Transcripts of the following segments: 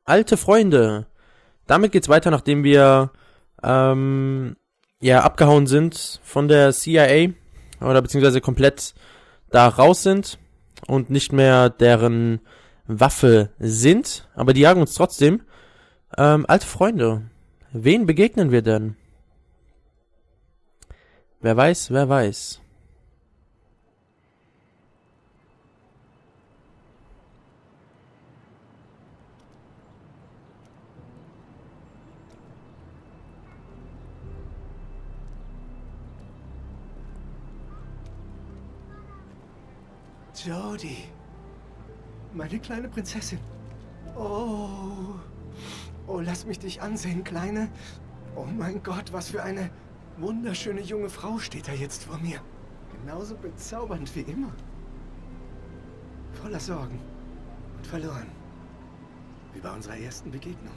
alte Freunde. Damit geht's weiter, nachdem wir abgehauen sind von der CIA oder beziehungsweise komplett da raus sind und nicht mehr deren Waffe sind, aber die jagen uns trotzdem. Alte Freunde. Wen begegnen wir denn? Wer weiß, wer weiß. Jodie, meine kleine Prinzessin. Oh, lass mich dich ansehen, Kleine. Oh mein Gott, was für eine wunderschöne junge Frau steht da jetzt vor mir. Genauso bezaubernd wie immer. Voller Sorgen und verloren. Wie bei unserer ersten Begegnung.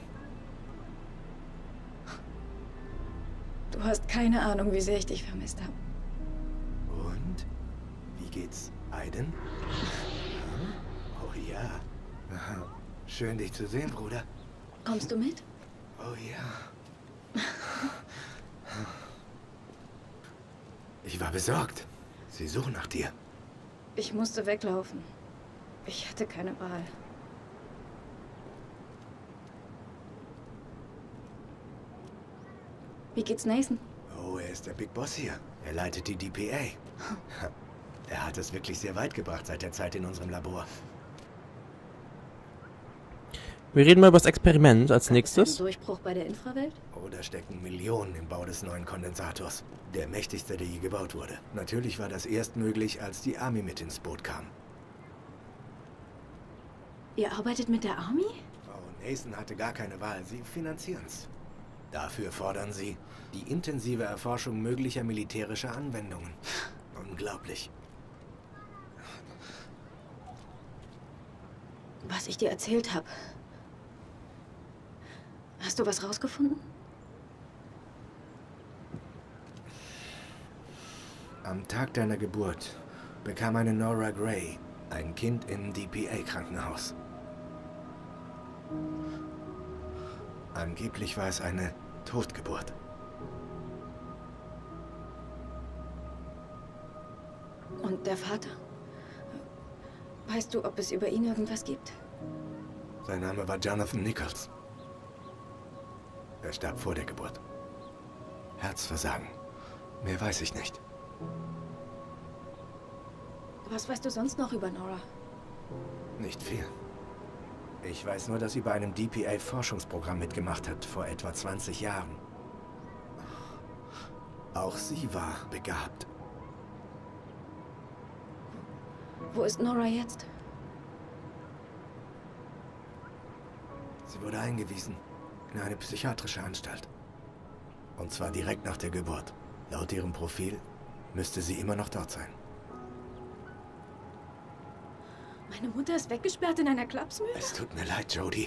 Du hast keine Ahnung, wie sehr ich dich vermisst habe. Und? Wie geht's Aiden? Oh ja. Schön, dich zu sehen, Bruder. Kommst du mit? Oh ja. Ich war besorgt. Sie suchen nach dir. Ich musste weglaufen. Ich hatte keine Wahl. Wie geht's Nathan? Oh, er ist der Big Boss hier. Er leitet die DPA. Er hat es wirklich sehr weit gebracht seit der Zeit in unserem Labor. Wir reden mal über das Experiment als Ein nächstes. Durchbruch bei der Infrawelt? Oh, da stecken Millionen im Bau des neuen Kondensators. Der mächtigste, der je gebaut wurde. Natürlich war das erst möglich, als die Army mit ins Boot kam. Ihr arbeitet mit der Army? Oh, Nathan hatte gar keine Wahl. Sie finanzieren's. Dafür fordern sie die intensive Erforschung möglicher militärischer Anwendungen. Unglaublich. Was ich dir erzählt habe. Hast du was rausgefunden? Am Tag deiner Geburt bekam eine Nora Gray ein Kind im DPA-Krankenhaus. Angeblich war es eine Totgeburt. Und der Vater? Weißt du, ob es über ihn irgendwas gibt? Sein Name war Jonathan Nichols. Er starb vor der Geburt. Herzversagen. Mehr weiß ich nicht. Was weißt du sonst noch über Nora? Nicht viel. Ich weiß nur, dass sie bei einem DPA-Forschungsprogramm mitgemacht hat, vor etwa 20 Jahren. Auch sie war begabt. Wo ist Nora jetzt? Sie wurde eingewiesen in eine psychiatrische Anstalt. Und zwar direkt nach der Geburt. Laut ihrem Profil müsste sie immer noch dort sein. Meine Mutter ist weggesperrt in einer Klapsmühle? Es tut mir leid, Jodie.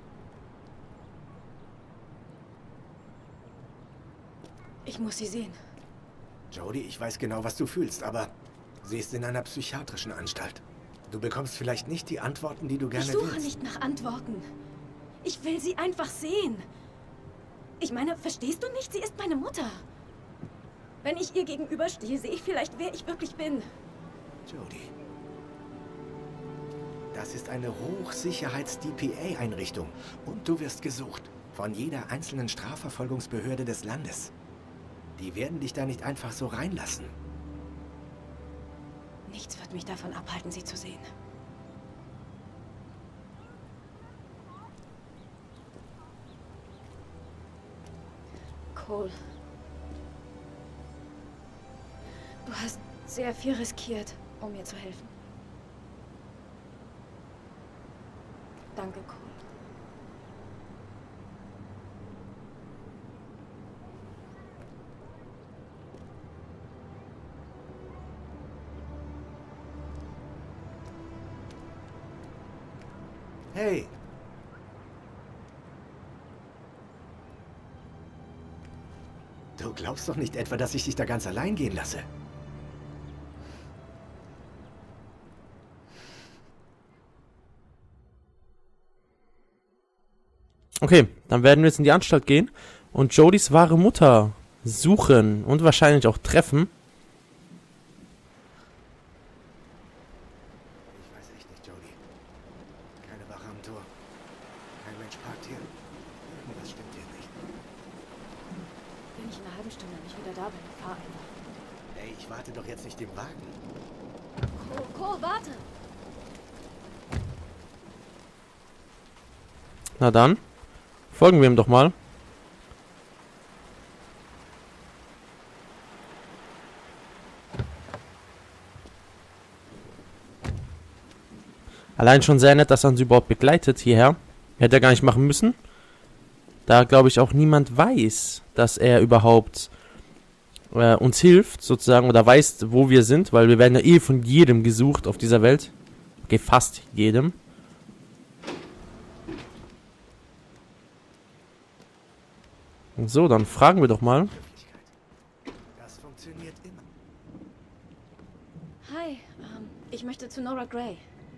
Ich muss sie sehen. Jodie, ich weiß genau, was du fühlst, aber sie ist in einer psychiatrischen Anstalt. Du bekommst vielleicht nicht die Antworten, die du gerne Ich suche willst. nicht nach Antworten. Ich will sie einfach sehen. Ich meine, verstehst du nicht? Sie ist meine Mutter. Wenn ich ihr gegenüberstehe, sehe ich vielleicht, wer ich wirklich bin. Jodie. Das ist eine Hochsicherheits-DPA-Einrichtung. Und du wirst gesucht. Von jeder einzelnen Strafverfolgungsbehörde des Landes. Die werden dich da nicht einfach so reinlassen. Nichts wird mich davon abhalten, sie zu sehen. Cole. Du hast sehr viel riskiert, um mir zu helfen. Danke, Cole. Hey! Du glaubst doch nicht etwa, dass ich dich da ganz allein gehen lasse? Okay, dann werden wir jetzt in die Anstalt gehen und Jodys wahre Mutter suchen und wahrscheinlich auch treffen. Ich weiß echt nicht, Jody. Keine Wache am Tor. Kein Mensch parkt hier. Irgendwas stimmt hier nicht. Wenn ich in einer halben Stunde nicht wieder da bin, fahr einfach. Ey, ich warte doch jetzt nicht im Wagen. Cole, warte! Na dann, folgen wir ihm doch mal. Allein schon sehr nett, dass er uns überhaupt begleitet hierher. Hätte er gar nicht machen müssen. Da glaube ich auch niemand weiß, dass er überhaupt uns hilft, sozusagen, oder weiß, wo wir sind, weil wir werden ja eh von jedem gesucht auf dieser Welt. Okay, fast jedem. So, dann fragen wir doch mal. Das funktioniert immer. Hi, ich möchte zu Nora Gray.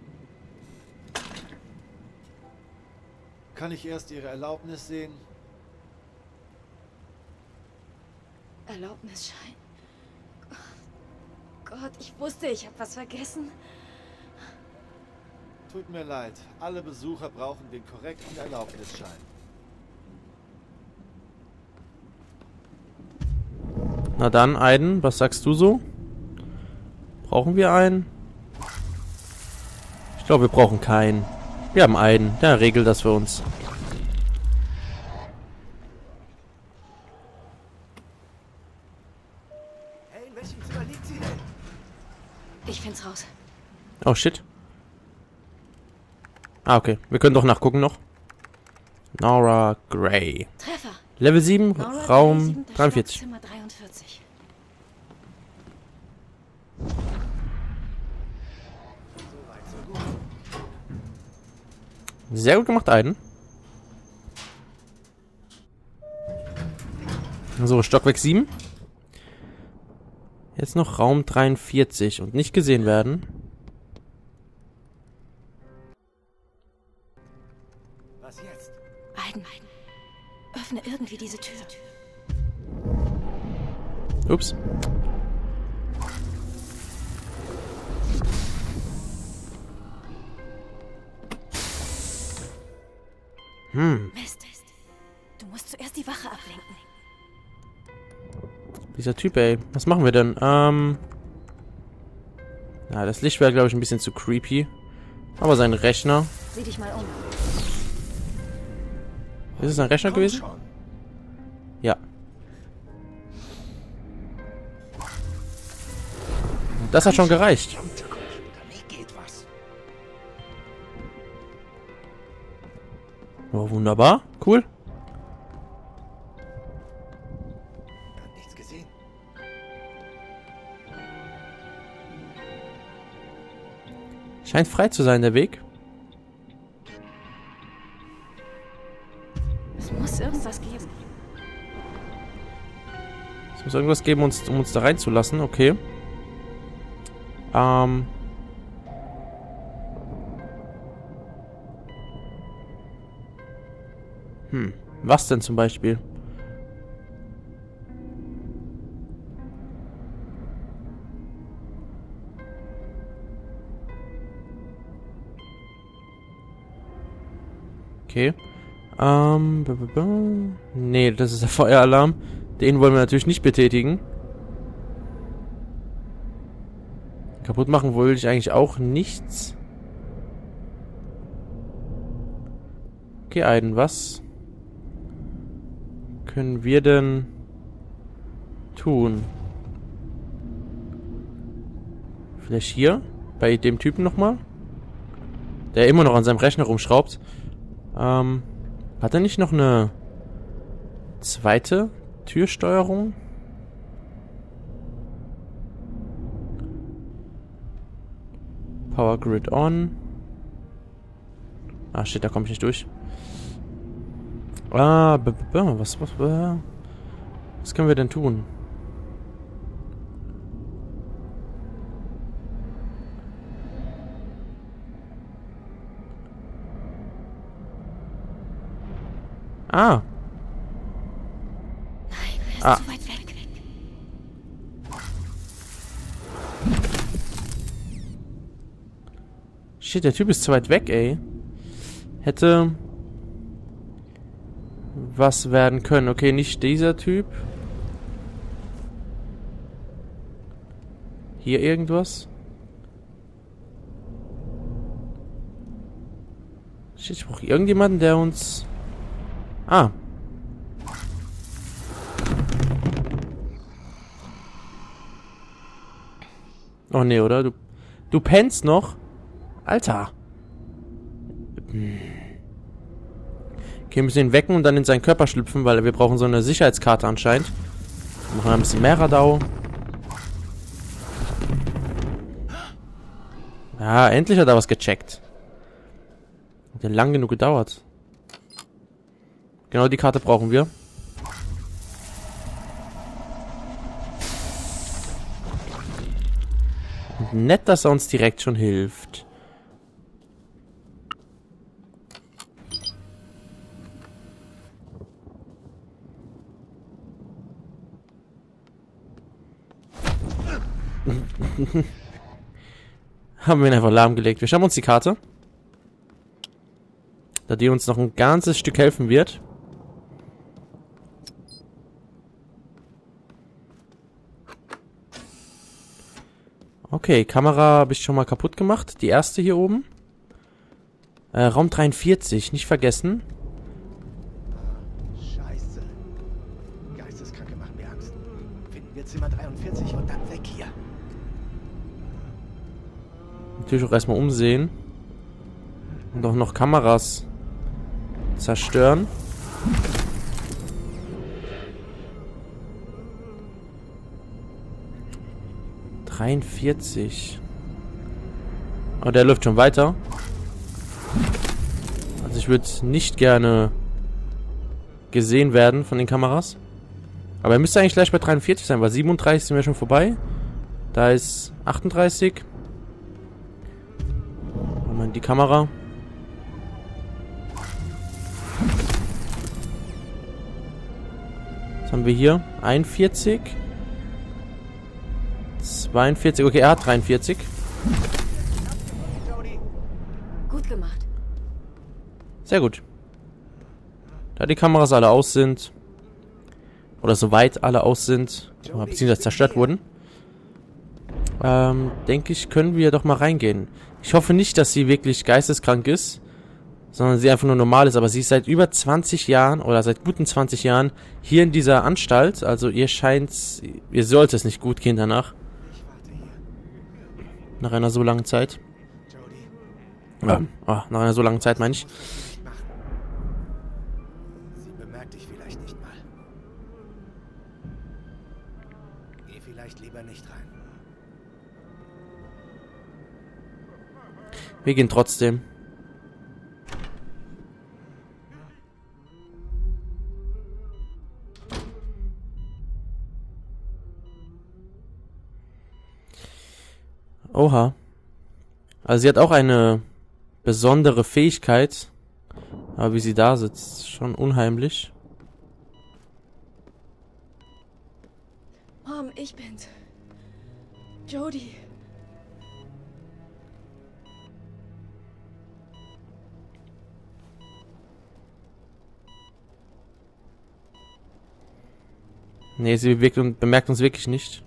Kann ich erst Ihre Erlaubnis sehen? Erlaubnisschein. Gott, ich wusste, ich habe was vergessen. Tut mir leid, alle Besucher brauchen den korrekten Erlaubnisschein. Na dann, Aiden, was sagst du so? Brauchen wir einen? Ich glaube, wir brauchen keinen. Wir haben einen, der regelt das für uns. Hey, in welchem Zimmer liegt sie denn? Ich find's raus. Oh, shit. Ah, okay. Wir können doch nachgucken noch. Nora Gray. Treffer. Level 7, Nora Raum Gray, 7. 43. Zimmer 43. Soweit, so gut. Sehr gut gemacht, Aiden. So, Stockwerk 7. Jetzt noch Raum 43 und nicht gesehen werden. Was jetzt? Aiden, öffne irgendwie diese Tür. Ups. Mist. Du musst zuerst die Wache ablenken. Dieser Typ, ey. Was machen wir denn? Ja, das Licht wäre, glaube ich, ein bisschen zu creepy. Aber sein Rechner. Sieh dich mal um. Ist es ein Rechner gewesen? Schon. Ja. Das hat schon gereicht. Da geht was. Oh, wunderbar. Cool. Er hat nichts gesehen. Scheint frei zu sein, der Weg. Es muss irgendwas geben. Es muss irgendwas geben, um uns da reinzulassen. Okay. Was denn zum Beispiel? Okay. Nee, das ist der Feueralarm. Den wollen wir natürlich nicht betätigen. Kaputt machen wollte ich eigentlich auch nichts. Okay, Aiden, was können wir denn tun? Vielleicht hier? Bei dem Typen nochmal? Der immer noch an seinem Rechner rumschraubt. Hat er nicht noch eine zweite Türsteuerung? Power Grid on. Ah, shit, da komme ich nicht durch. Was können wir denn tun? Ah. Nein, er ist Ah. zu weit weg. Shit, der Typ ist zu weit weg, ey. Hätte was werden können. Okay, nicht dieser Typ. Hier irgendwas. Shit, ich brauche irgendjemanden, der uns... Ah. Oh nee, oder? Du pennst noch? Alter. Okay, wir müssen ihn wecken und dann in seinen Körper schlüpfen, weil wir brauchen so eine Sicherheitskarte anscheinend. Wir machen ein bisschen mehr Radau. Ja, endlich hat er was gecheckt. Hat ja lang genug gedauert. Genau die Karte brauchen wir. Und nett, dass er uns direkt schon hilft. Haben wir ihn einfach lahmgelegt. Wir schauen uns die Karte. Da die uns noch ein ganzes Stück helfen wird. Okay, Kamera habe ich schon mal kaputt gemacht. Die erste hier oben. Raum 43, nicht vergessen. Scheiße. Geisteskranke machen mir Angst. Finden wir Zimmer 43 und dann weg hier. Natürlich auch erstmal umsehen. Und auch noch Kameras zerstören. Oh, der läuft schon weiter. Also ich würde nicht gerne gesehen werden von den Kameras. Aber er müsste eigentlich gleich bei 43 sein, weil 37 sind wir schon vorbei. Da ist 38. Moment, die Kamera. Was haben wir hier? 41. 42. Okay, er hat 43. Gut gemacht. Sehr gut. Da die Kameras alle aus sind. Oder soweit alle aus sind. Beziehungsweise zerstört wurden. Denke ich, können wir doch mal reingehen. Ich hoffe nicht, dass sie wirklich geisteskrank ist. Sondern sie einfach nur normal ist. Aber sie ist seit über 20 Jahren oder seit guten 20 Jahren hier in dieser Anstalt. Also ihr sollt es nicht gut gehen danach. Nach einer so langen Zeit. Ja, nach einer so langen Zeit meine ich. Sie bemerkt dich vielleicht nicht mal. Geh vielleicht lieber nicht rein. Wir gehen trotzdem. Oha. Also sie hat auch eine besondere Fähigkeit. Aber wie sie da sitzt, schon unheimlich. Mom, ich bin's. Jodie. Nee, sie bemerkt uns wirklich nicht.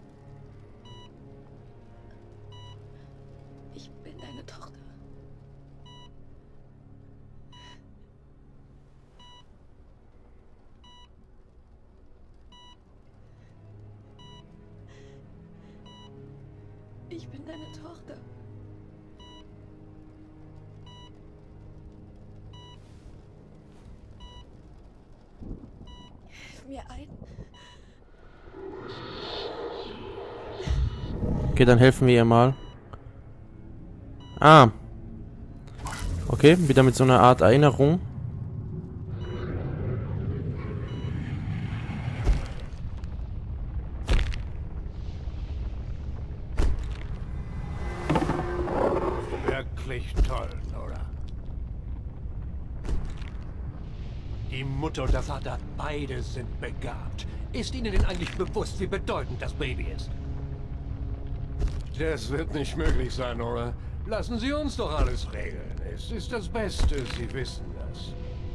Ich bin deine Tochter. Ich bin deine Tochter. Hilf mir ein. Okay, dann helfen wir ihr mal. Ah. Okay, wieder mit so einer Art Erinnerung. Wirklich toll, Nora. Die Mutter und der Vater, beide sind begabt. Ist Ihnen denn eigentlich bewusst, wie bedeutend das Baby ist? Das wird nicht möglich sein, Nora. Lassen Sie uns doch alles regeln. Es ist das Beste, Sie wissen das.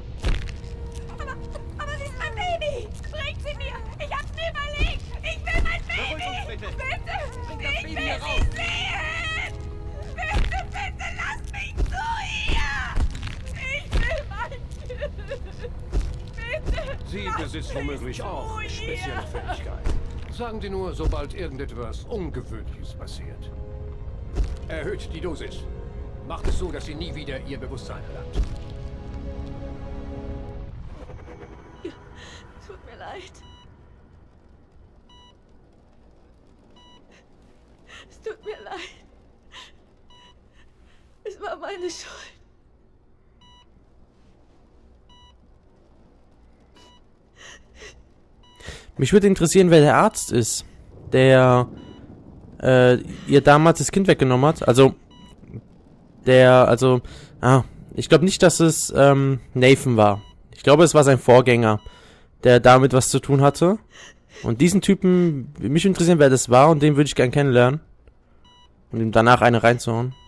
Aber sie ist mein Baby! Bringt sie mir! Ich hab's mir überlegt! Ich will mein Baby! Bitte! Bitte! Bring das Ich Baby will hier raus! sie sehen! Bitte, bitte, lasst mich zu ihr! Ich will mein Kind! Bitte! Sie lasst besitzt mich womöglich zu auch ihr. spezielle Fähigkeiten. Sagen Sie nur, sobald irgendetwas Ungewöhnliches passiert. Erhöht die Dosis. Macht es so, dass sie nie wieder ihr Bewusstsein erlangt. Tut mir leid. Es tut mir leid. Es war meine Schuld. Mich würde interessieren, wer der Arzt ist, der ihr damals das Kind weggenommen hat. Ich glaube nicht, dass es Nathan war. Ich glaube, es war sein Vorgänger, der damit was zu tun hatte. Und diesen Typen, würde mich interessieren, wer das war, und den würde ich gern kennenlernen. Und ihm danach eine reinzuhauen.